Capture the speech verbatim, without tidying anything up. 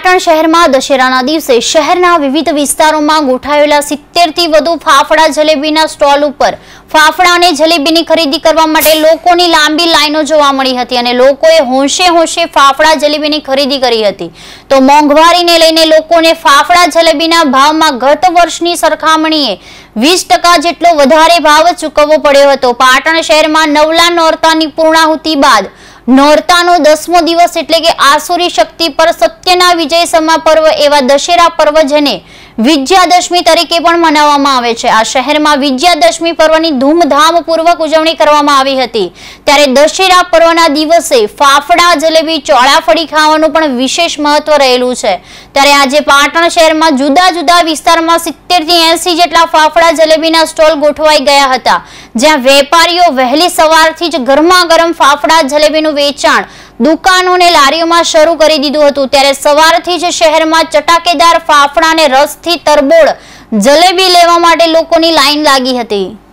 પાટણ શહેરમાં દશેરાના દિવસે શહેરના વિવિધ વિસ્તારોમાં ગોઠાવેલા સિત્તેર થી વધુ ફાફડા જલેબીના સ્ટોલ ઉપર ફાફડા અને જલેબીની ખરીદી કરવા માટે લોકોની લાંબી લાઈનો જોવા મળી હતી અને લોકોએ હોંશે હોંશે ફાફડા જલેબીની ખરીદી કરી હતી। તો મોંઘવારીને લઈને લોકોને ફાફડા જલેબીના ભાવમાં ગત વર્ષની સરખામણીએ વીસ ટકા જેટલો વધારે ભાવ ચૂકવવો પડ્યો હતો। પાટણ શહેરમાં નવલા નોરતાની પૂર્ણાહુતિ બાદ નોરતાનો દસમો દિવસ એટલે કે આસુરી શક્તિ પર સત્યના વિજય સમા પર્વ એવા દશેરા પર્વ જેને વિજયાદશમી તરીકે પણ મનાવવામાં આવે છે। આ શહેરમાં વિજયાદશમી પર્વની ધૂમધામપૂર્વક ઉજવણી કરવામાં આવી હતી। ત્યારે દશેરા પર્વના દિવસે ફાફડા જલેબી ચોળાફળી ખાવાનું પણ વિશેષ મહત્વ રહેલું છે। ત્યારે આજે પાટણ શહેરમાં જુદા જુદા વિસ્તારમાં સિત્તેર થી એંસી જેટલા ફાફડા જલેબીના સ્ટોલ ગોઠવાઈ ગયા હતા, જ્યાં વેપારીઓ વહેલી સવારથી જ ગરમા ગરમ ફાફડા જલેબીનું વેચાણ દુકાનો અને લારીઓમાં શરૂ કરી દીધું હતું। ત્યારે સવારથી જ શહેરમાં ચટાકેદાર ફાફડા અને રસથી તરબોળ જલેબી લેવા માટે લોકોની લાઈન લાગી હતી।